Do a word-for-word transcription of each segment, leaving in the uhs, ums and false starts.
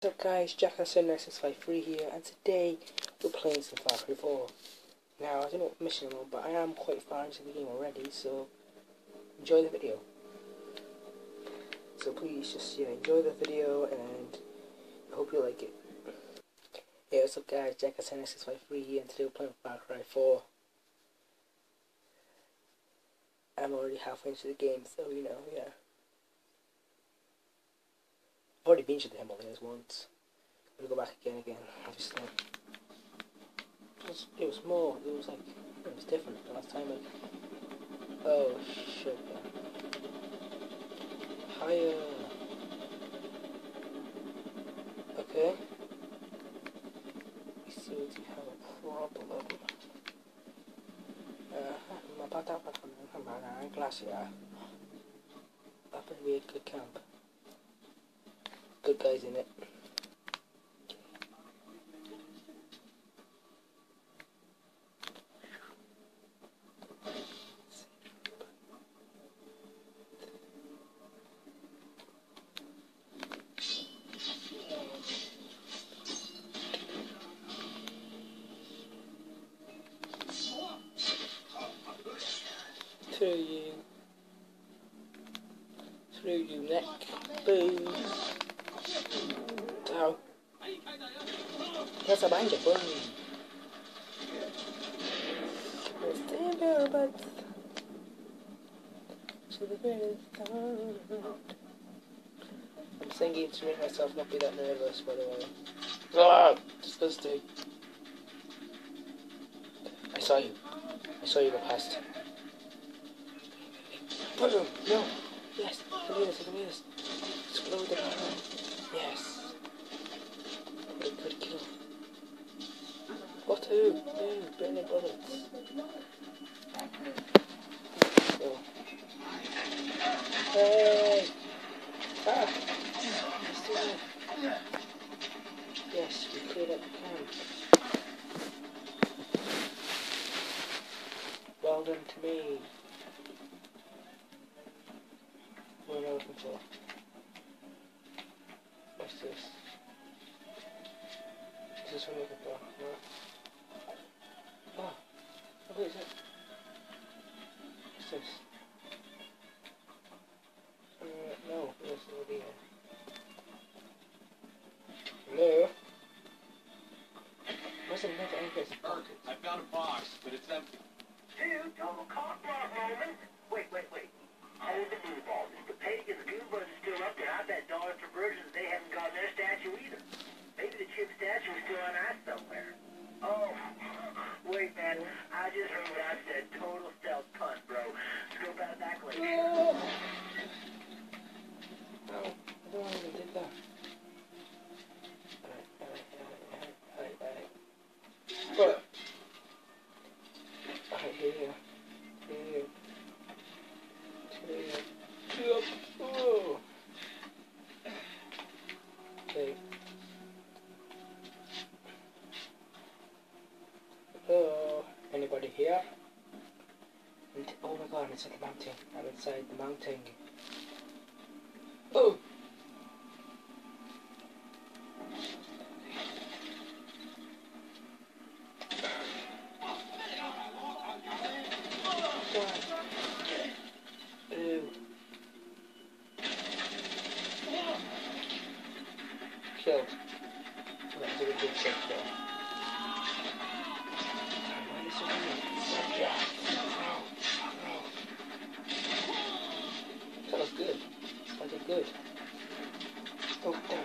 What's up guys, JACKASS Nexus five three here, and today we're playing some Far Cry four. Now, I don't know what mission I'm on, but I am quite far into the game already, so enjoy the video. So please just, yeah, enjoy the video, and I hope you like it. Hey, what's up guys, JACKASS Nexus five three here, and today we're playing Far Cry four. I'm already halfway into the game, so you know, yeah. I've already been to the Himalayas once. I'm gonna go back again, again, obviously. It was, it was more, it was like, it was different the last time. Like, oh shit, man. Higher. Okay. We see what you have a problem. Uh, mapata pa kami ng mga klase ah. Up and we had good camp. Good guys in it. Through you. Through you, neck. Boom. Ow. Nasa behind you, boom. Stay there, but to the very top. I'm singing to make myself not be that nervous, by the way. Ah, disgusting. I saw you. I saw you go past. Boom! No! Yes! I can do this, I can do this. Explode the camera. Yes! What a good kill. What two? Two burning bullets. Oh. Hey! Ah! Still there. Yes, we cleared up the camp. Well done to me. What am I looking for? What's this? Is this what I'm looking for? No. Oh, what is it? What's this? Uh, no, there's no idea. Hello? Where's the never entrance? I found a box, but it's empty. Two total cock block moments. Wait, wait, wait. Hold the blue balls. If the pagans, Goombas are still up there, I bet dollars for virgins they haven't got their statue either. Maybe the chip statue is still on ice somewhere. Oh, wait, man. I just heard what I said. Total stealth punt, bro. Scope out back later. No! No, I don't even did that. Alright, alright, alright, alright, alright. But, alright, here, here. Here. Here. Oh. Okay. Hello? Anybody here? And, oh my god, I'm inside the mountain. I'm inside the mountain. Oh! Ew. Killed. That was a really good shot there. Why is it so yeah. That was good. That did good. Oh, damn.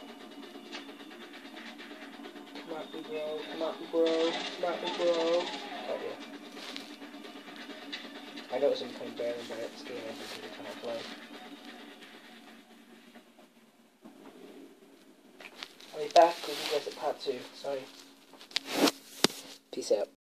Come at me, bro. Come at me, bro. Come at me, bro. Oh, yeah. I know it's becoming better and better at this game every single time I play. I'll be back with you guys at part two. Sorry. Peace out.